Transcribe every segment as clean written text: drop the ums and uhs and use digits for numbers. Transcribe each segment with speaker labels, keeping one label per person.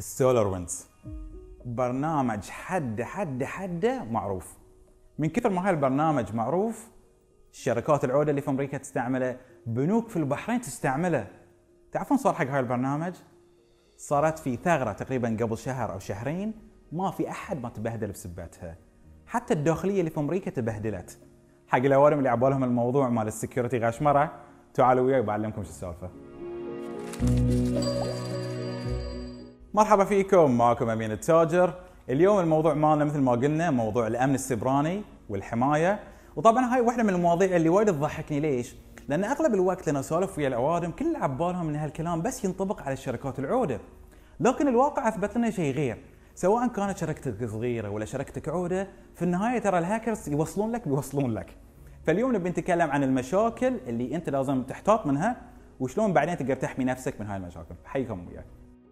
Speaker 1: السولار ويندز برنامج حده معروف. من كثر ما هاي البرنامج معروف، الشركات العودة اللي في امريكا تستعمله، بنوك في البحرين تستعمله. تعرفون صار حق هاي البرنامج؟ صارت في ثغرة تقريبا قبل شهر او شهرين، ما في احد ما تبهدل بسبتها. حتى الداخلية اللي في امريكا تبهدلت. حق الاوادم اللي عبالهم الموضوع مال السكيورتي غشمرة، تعالوا وياي بعلمكم شو السالفة. مرحبا فيكم، معكم امين التاجر. اليوم الموضوع مالنا مثل ما قلنا موضوع الامن السيبراني والحمايه، وطبعا هاي واحده من المواضيع اللي وايد تضحكني. ليش؟ لان اغلب الوقت لنا اسولف ويا الاوادم كل عبالهم ان هالكلام بس ينطبق على الشركات العوده، لكن الواقع اثبت لنا شيء غير. سواء كانت شركتك صغيره ولا شركتك عوده، في النهايه ترى الهاكرز بيوصلون لك. فاليوم نبي نتكلم عن المشاكل اللي انت لازم تحتاط منها، وشلون بعدين تقدر تحمي نفسك من هاي المشاكل. حيكم وياي.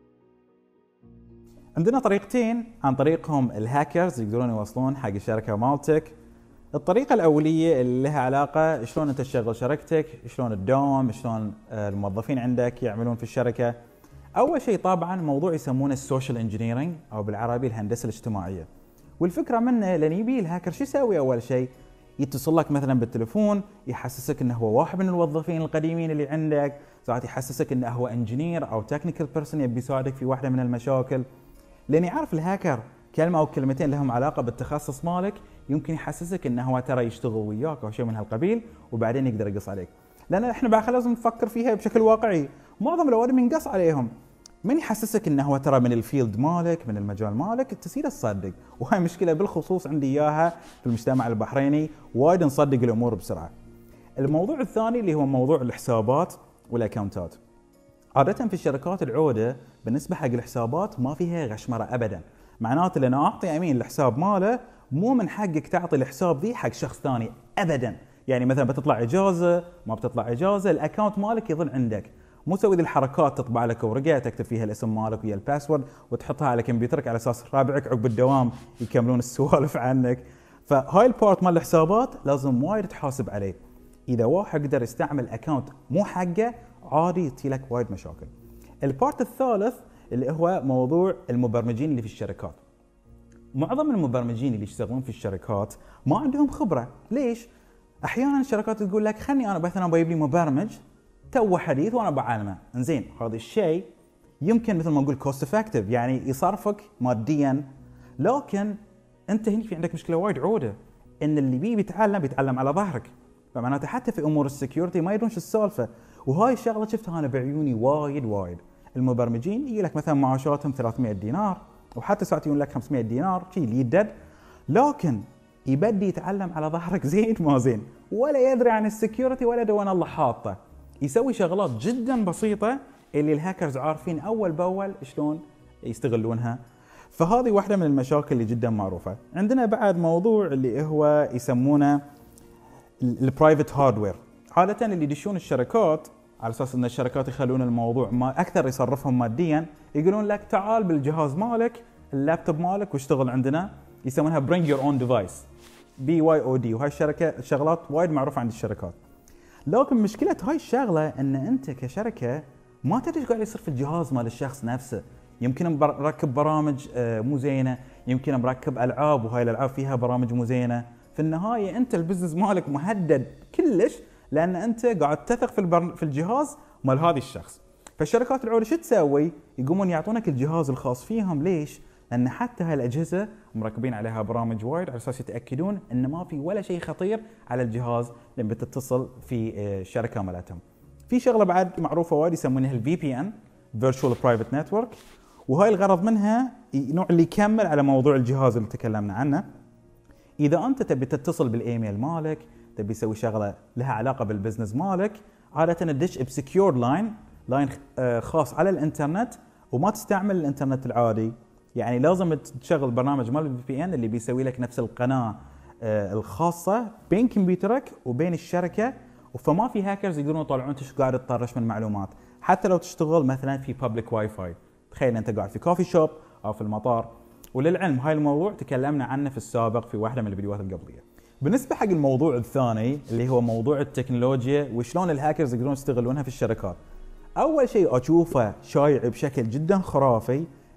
Speaker 1: عندنا طريقتين عن طريقهم الهاكرز يقدرون يوصلون حق الشركه مالتك. الطريقه الاوليه اللي لها علاقه شلون انت تشغل شركتك، شلون تداوم، شلون الموظفين عندك يعملون في الشركه. اول شيء طبعا موضوع يسمونه السوشيال انجينيرنج او بالعربي الهندسه الاجتماعيه. والفكره منه لان يبي الهاكر شو يسوي؟ اول شيء يتصل لك مثلا بالتليفون، يحسسك انه هو واحد من الموظفين القديمين اللي عندك، ساعات يحسسك انه هو انجينير او تكنيكال بيرسون يبي يساعدك في واحده من المشاكل. لان يعرف الهاكر كلمه او كلمتين لهم علاقه بالتخصص مالك، يمكن يحسسك انه هو ترى يشتغل وياك او شيء من هالقبيل، وبعدين يقدر يقص عليك. لان احنا بعد لازم نفكر فيها بشكل واقعي. معظم الاوادم ينقص عليهم. من يحسسك انه هو ترى من الفيلد مالك، من المجال مالك، تصير تصدق. وهاي مشكله بالخصوص عندي اياها في المجتمع البحريني، وايد نصدق الامور بسرعه. الموضوع الثاني اللي هو موضوع الحسابات والاكونتات. عادة في الشركات العودة بالنسبة حق الحسابات ما فيها غشمرة أبدا. معناته لأن أعطي أمين الحساب ماله، مو من حقك تعطي الحساب ذي حق شخص ثاني أبدا. يعني مثلا بتطلع إجازة، ما بتطلع إجازة، الأكاونت مالك يظل عندك. مو سوي ذي الحركات، تطبع لك ورقة تكتب فيها الاسم مالك ويا الباسورد وتحطها على كمبيوترك على أساس رابعك عقب الدوام يكملون السوالف عنك. فهاي البارت مال الحسابات لازم وايد تحاسب عليه. إذا واحد قدر يستعمل أكاونت مو حقه، عادي يطي لك وايد مشاكل. البارت الثالث اللي هو موضوع المبرمجين اللي في الشركات. معظم المبرمجين اللي يشتغلون في الشركات ما عندهم خبرة. ليش؟ احيانا الشركات تقول لك خلني انا مثلا بجيب لي مبرمج تو حديث وانا بعلمه. انزين، هذا الشيء يمكن مثل ما نقول كوست افكتيف، يعني يصرفك ماديا، لكن انت هنا في عندك مشكلة وايد عودة، ان اللي بيتعلم على ظهرك. فمعناته حتى في امور السكيورتي ما يدرون شو السالفه. وهاي الشغله شفتها انا بعيوني وايد. المبرمجين يجي لك مثلا معاشاتهم 300 دينار، وحتى ساعات يقول لك 500 دينار شيء يدد، لكن يبدي يتعلم على ظهرك زين ما زين، ولا يدري عن السكيورتي ولا دوان الله حاطه. يسوي شغلات جدا بسيطه اللي الهاكرز عارفين اول باول شلون يستغلونها. فهذه واحده من المشاكل اللي جدا معروفه. عندنا بعد موضوع اللي هو يسمونه البرايفت هاردوير. عادة اللي يدشون الشركات على اساس ان الشركات يخلون الموضوع ما اكثر يصرفهم ماديا، يقولون لك تعال بالجهاز مالك، اللابتوب مالك، واشتغل عندنا. يسمونها برينج يور اون ديفايس، BYOD. وهاي الشركه شغلات وايد معروفه عند الشركات. لكن مشكله هاي الشغله ان انت كشركه ما تدري ايش قاعد يصير في الجهاز مال الشخص نفسه. يمكن مركب برامج مو زينه، يمكن مركب العاب وهاي الالعاب فيها برامج مو زينه. في النهايه انت البزنس مالك مهدد كلش، لان انت قاعد تثق في الجهاز مال هذا الشخص. فالشركات العوده شو تسوي؟ يقومون يعطونك الجهاز الخاص فيهم. ليش؟ لان حتى هاي الاجهزه مركبين عليها برامج وايد على اساس يتاكدون ان ما في ولا شيء خطير على الجهاز لما تتصل في الشركه مالتهم. في شغله بعد معروفه وايد يسمونها VPN Virtual Private Network، وهاي الغرض منها نوع اللي يكمل على موضوع الجهاز اللي تكلمنا عنه. إذا أنت تبي تتصل بالإيميل مالك، تبي تسوي شغلة لها علاقة بالبزنس مالك، عادة تدش بسكيور لاين خاص على الإنترنت، وما تستعمل الإنترنت العادي. يعني لازم تشغل برنامج مال VPN اللي بيسوي لك نفس القناة الخاصة بين كمبيوترك وبين الشركة، فما في هاكرز يقدرون يطلعون انت شو قاعد تطرش من معلومات. حتى لو تشتغل مثلا في بابليك واي فاي، تخيل انت قاعد في كوفي شوب او في المطار. وللعلم هاي الموضوع تكلمنا عنه في السابق في واحدة من الفيديوهات القبلية. بالنسبة حق الموضوع الثاني اللي هو موضوع التكنولوجيا وشلون الهاكرز يقدرون يستغلونها في الشركات، أول شيء أشوفه شايع بشكل جدا خرافي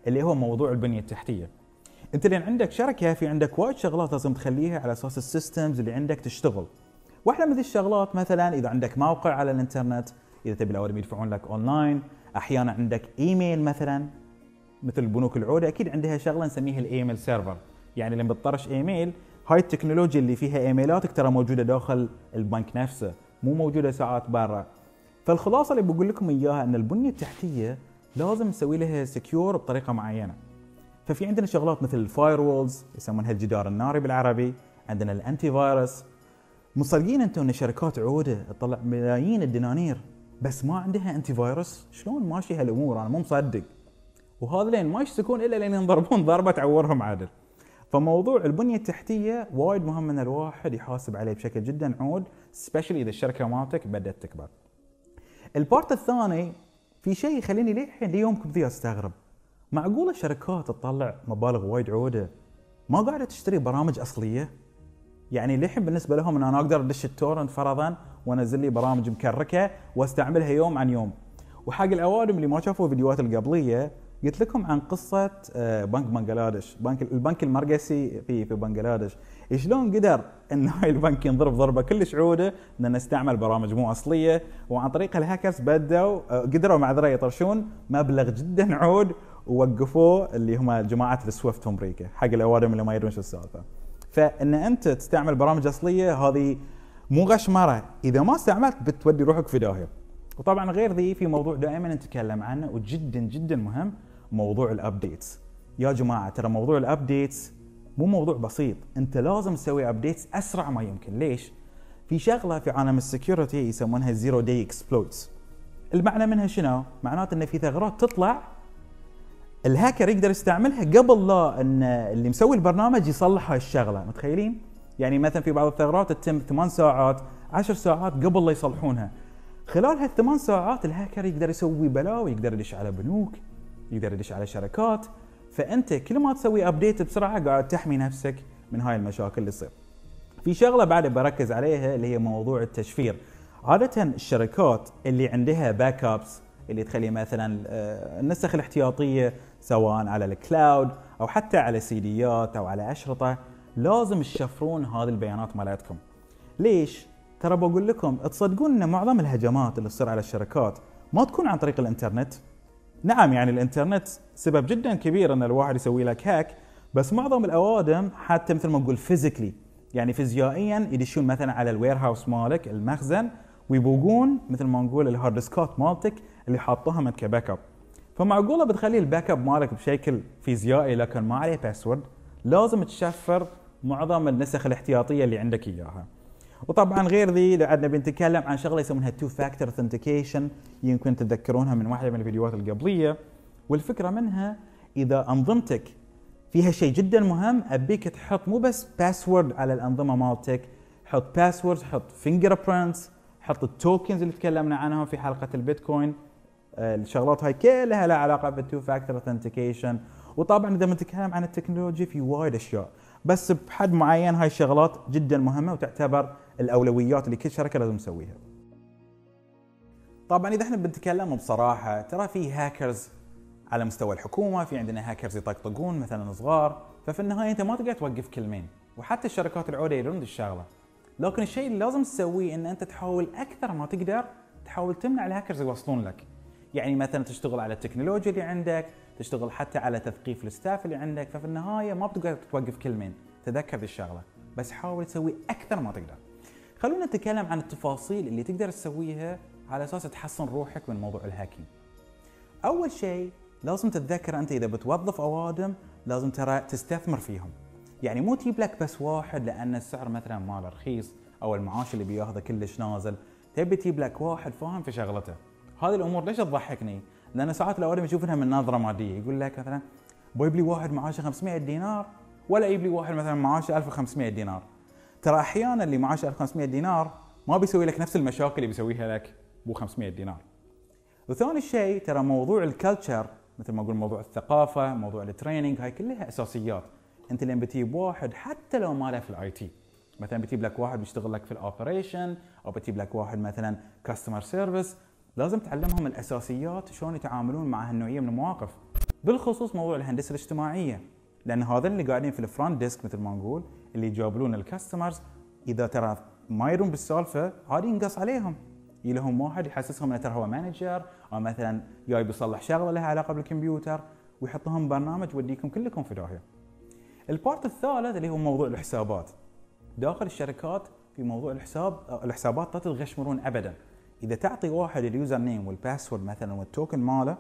Speaker 1: اللي هو موضوع البنيه التحتيه. انت لان عندك شركه في عندك وايد شغلات لازم تخليها على اساس السيستمز اللي عندك تشتغل. واحده من ذي الشغلات مثلا اذا عندك موقع على الانترنت، اذا تبي الاوادم يدفعون لك اونلاين، احيانا عندك ايميل مثلا مثل بنوك العوده اكيد عندها شغله نسميها الايميل سيرفر، يعني لما تطرش ايميل هاي التكنولوجيا اللي فيها ايميلاتك ترى موجوده داخل البنك نفسه، مو موجوده ساعات برا. فالخلاصه اللي بقول لكم اياها ان البنيه التحتيه لازم نسوي لها سكيور بطريقه معينه. ففي عندنا شغلات مثل الفاير وولز يسمونها الجدار الناري بالعربي، عندنا الانتي فايروس. مصدقين انتم ان شركات عوده تطلع ملايين الدنانير بس ما عندها انتي فايروس؟ شلون ماشي هالامور؟ انا مو مصدق. وهذا لين ما يشتكون الا لين ينضربون ضربه تعورهم عدل. فموضوع البنيه التحتيه وايد مهم ان الواحد يحاسب عليه بشكل جدا عود، سبيشلي اذا الشركه مالتك بدات تكبر. البارت الثاني في شيء يخليني للحين ليومكم ذي استغرب. معقوله الشركات تطلع مبالغ وايد عوده ما قاعده تشتري برامج اصليه؟ يعني للحين بالنسبه لهم ان انا اقدر ادش التورنت فرضا وانزل لي برامج مكركه واستعملها يوم عن يوم. وحق الاوادم اللي ما شافوا الفيديوهات القبليه قلت لكم عن قصه بنك بنغلاديش، البنك المرقسي في بنغلاديش، شلون قدر ان هاي البنك ينضرب ضربه كلش عوده لانه استعمل برامج مو اصليه، وعن طريق الهاكرز قدروا معذره يطرشون مبلغ جدا عود ووقفوه اللي هم جماعه السويفت امريكا، حق الاوادم اللي ما يدرون شو السالفه. فان انت تستعمل برامج اصليه هذه مو غشمره، اذا ما استعملت بتودي روحك في داهيه. وطبعا غير ذي في موضوع دائما نتكلم عنه وجدا جدا مهم، موضوع الابديتس. يا جماعه ترى موضوع الابديتس مو موضوع بسيط، انت لازم تسوي ابديتس اسرع ما يمكن. ليش؟ في شغله في عالم السكيورتي يسمونها زيرو داي اكسبلويتس. المعنى منها شنو؟ معناته ان في ثغرات تطلع الهاكر يقدر يستعملها قبل لا ان اللي مسوي البرنامج يصلح هاي الشغله، متخيلين؟ يعني مثلا في بعض الثغرات تتم 8 ساعات 10 ساعات قبل لا يصلحونها. خلال هال8 ساعات الهاكر يقدر يسوي بلاوي، يقدر يدش على بنوك، يقدر يدش على شركات. فانت كل ما تسوي ابديت بسرعه قاعد تحمي نفسك من هاي المشاكل اللي تصير. في شغله بعد بركز عليها اللي هي موضوع التشفير. عاده الشركات اللي عندها باك ابس اللي تخلي مثلا النسخ الاحتياطيه سواء على الكلاود او حتى على سيديات او على اشرطه لازم تشفرون هذه البيانات مالتكم. ليش؟ ترى بقول لكم تصدقون ان معظم الهجمات اللي تصير على الشركات ما تكون عن طريق الانترنت؟ نعم يعني الانترنت سبب جدا كبير ان الواحد يسوي لك هاك، بس معظم الاوادم حتى مثل ما نقول فيزيكلي، يعني فيزيائيا يدشون مثلا على الوير هاوس مالك المخزن ويبوقون مثل ما نقول الهارد ديسكات مالتك اللي حاطوها انت كباك اب. فمعقوله بتخلي الباك اب مالك بشكل فيزيائي لكن ما عليه باسورد؟ لازم تشفر معظم النسخ الاحتياطيه اللي عندك اياها. وطبعا غير ذي عندنا بنتكلم عن شغله يسمونها تو فاكتور اثنتيكيشن، يمكن تتذكرونها من واحده من الفيديوهات القبليه. والفكره منها اذا انظمتك فيها شيء جدا مهم، ابيك تحط مو بس باسورد على الانظمه مالتك، حط باسورد، حط فينجر برينتس، حط التوكنز اللي تكلمنا عنها في حلقه البيتكوين. الشغلات هاي كلها لها علاقه بالتو فاكتور اثنتيكيشن. وطبعا اذا بنتكلم عن التكنولوجيا في وايد اشياء، بس بحد معين هاي الشغلات جدا مهمه وتعتبر الاولويات اللي كل شركه لازم تسويها. طبعا اذا احنا بنتكلم بصراحه ترى في هاكرز على مستوى الحكومه، في عندنا هاكرز يطقطقون مثلا صغار، ففي النهايه انت ما تقدر توقف كل مين، وحتى الشركات العوده يدرون الشغله. لكن الشيء اللي لازم تسويه ان انت تحاول اكثر ما تقدر تحاول تمنع الهاكرز يوصلون لك. يعني مثلا تشتغل على التكنولوجيا اللي عندك، تشتغل حتى على تثقيف الستاف اللي عندك، ففي النهايه ما بتقدر توقف كل مين، تذكر ذي الشغله، بس حاول تسوي اكثر ما تقدر. خلونا نتكلم عن التفاصيل اللي تقدر تسويها على اساس تحسن روحك من موضوع الهاكينج. اول شيء لازم تتذكر انت اذا بتوظف اوادم لازم ترى تستثمر فيهم. يعني مو تجيب لك بس واحد لان السعر مثلا ماله رخيص او المعاش اللي بياخذه كلش نازل، تبي تجيب لك واحد فاهم في شغلته. هذه الامور ليش تضحكني؟ لان ساعات الاوادم يشوفونها من نظره ماديه، يقول لك مثلا بيجيب لي واحد معاشه 500 دينار ولا يجيب لي واحد مثلا معاشه 1500 دينار. ترى احيانا اللي معاشه 1500 دينار ما بيسوي لك نفس المشاكل اللي بيسويها لك ب 500 دينار. وثاني شيء ترى موضوع الكلتشر، مثل ما اقول موضوع الثقافه، موضوع التريننج، هاي كلها اساسيات. انت لما بتجيب واحد حتى لو ما له في الاي تي، مثلا بتجيب لك واحد بيشتغل لك في الاوبريشن او بتجيب لك واحد مثلا كاستمر سيرفيس، لازم تعلمهم الاساسيات شلون يتعاملون مع هالنوعيه من المواقف. بالخصوص موضوع الهندسه الاجتماعيه، لان هذول اللي قاعدين في الفرونت ديسك مثل ما نقول، اللي يجاوبون الكاستمرز اذا ترى ما يدرون بالسالفه عادي ينقص عليهم، لهم واحد يحسسهم انه ترى هو مانجر، او مثلا جاي بيصلح شغله لها علاقه بالكمبيوتر، ويحطهم برنامج يوديكم كلكم في داهيه. البارت الثالث اللي هو موضوع الحسابات. داخل الشركات في موضوع الحسابات لا تتغشمرون ابدا. اذا تعطي واحد اليوزر نيم والباسورد مثلا والتوكن ماله،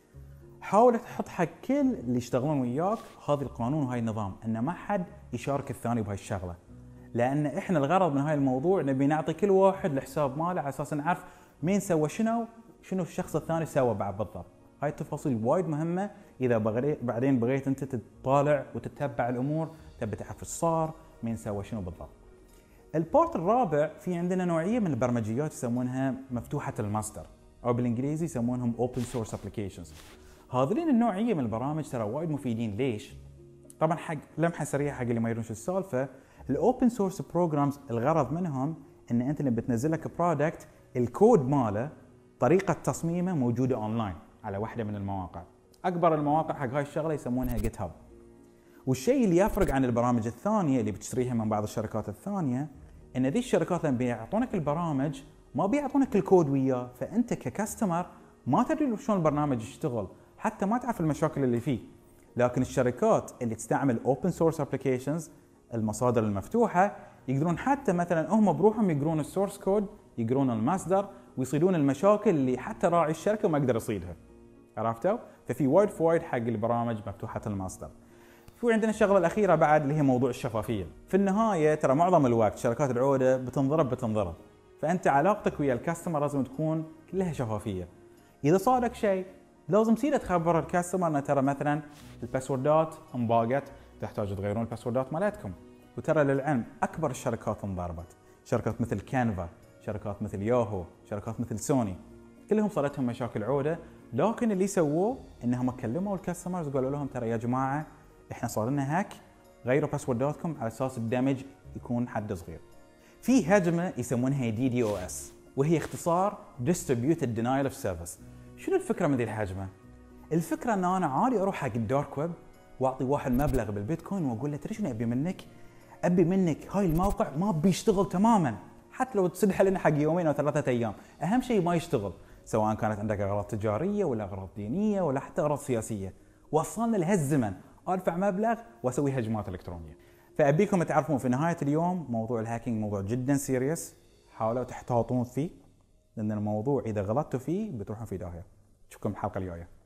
Speaker 1: حاول تحط حق كل اللي يشتغلون وياك هذا القانون وهاي النظام، ان ما حد يشارك الثاني بهاي الشغله. لان احنا الغرض من هاي الموضوع نبي نعطي كل واحد الحساب ماله على اساس نعرف مين سوى شنو الشخص الثاني سوى بعد بالضبط. هاي التفاصيل وايد مهمه، اذا بعدين بغيت انت تطالع وتتبع الامور، تبي تعرف ايش صار، مين سوى شنو بالضبط. البارت الرابع في عندنا نوعيه من البرمجيات يسمونها مفتوحه المصدر، او بالانجليزي يسمونهم open source applications. هذولين النوعيه من البرامج ترى وايد مفيدين. ليش؟ طبعا حق لمحه سريعه حق اللي ما يدرون شو السالفه، الاوبن سورس بروجرامز الغرض منهم ان انت لما بتنزل لك برودكت الكود ماله طريقه تصميمه موجوده اونلاين على واحده من المواقع. اكبر المواقع حق هاي الشغله يسمونها جيت هاب. والشيء اللي يفرق عن البرامج الثانيه اللي بتشتريها من بعض الشركات الثانيه، ان ذي الشركات لما بيعطونك البرامج ما بيعطونك الكود وياه، فانت ككاستمر ما تدري شلون البرنامج يشتغل، حتى ما تعرف المشاكل اللي فيه. لكن الشركات اللي تستعمل اوبن سورس ابلكيشنز، المصادر المفتوحه، يقدرون حتى مثلا هم بروحهم يقرون السورس كود، يقرون المصدر، ويصيدون المشاكل اللي حتى راعي الشركه ما يقدر يصيدها. عرفتوا؟ ففي وايد فوائد حق البرامج مفتوحه المصدر. في عندنا الشغله الاخيره بعد اللي هي موضوع الشفافيه. في النهايه ترى معظم الوقت شركات العوده بتنضرب، فانت علاقتك ويا الكاستمر لازم تكون كلها شفافيه. اذا صار لك شيء لازم تصير تخبر الكاستمر ان ترى مثلا الباسوردات انباقت، تحتاج تغيرون الباسوردات مالتكم. وترى للعلم اكبر الشركات انضربت، شركات مثل كانفا، شركات مثل ياهو، شركات مثل سوني، كلهم صارتهم مشاكل عوده، لكن اللي سووه انهم كلموا الكاستمرز وقالوا لهم ترى يا جماعه احنا صار لنا هاك، غيروا باسورداتكم على اساس الدمج يكون حد صغير. في هجمه يسمونها DDoS، وهي اختصار Distributed Denial of Service. شنو الفكره من ذي الهجمه؟ الفكره ان انا عادي اروح حق الدارك ويب واعطي واحد مبلغ بالبيتكوين واقول له تدري شنو ابي منك؟ ابي منك هاي الموقع ما بيشتغل تماما، حتى لو تسدح لنا حق يومين او 3 ايام، اهم شيء ما يشتغل، سواء كانت عندك اغراض تجاريه ولا اغراض دينيه ولا حتى اغراض سياسيه. وصلنا لهالزمن ادفع مبلغ واسوي هجمات الكترونيه. فابيكم تعرفون في نهايه اليوم موضوع الهاكينج موضوع جدا سيريس، حاولوا تحتاطون فيه، لان الموضوع اذا غلطتوا فيه بتروحون في داهيه. اشوفكم الحلقه الجايه.